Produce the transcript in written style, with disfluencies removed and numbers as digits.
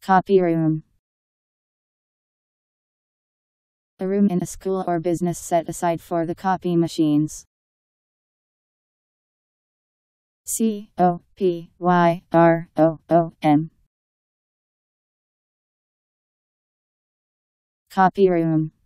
Copy room. A room in a school or business set aside for the copy machines. COPYROOM. Copy room.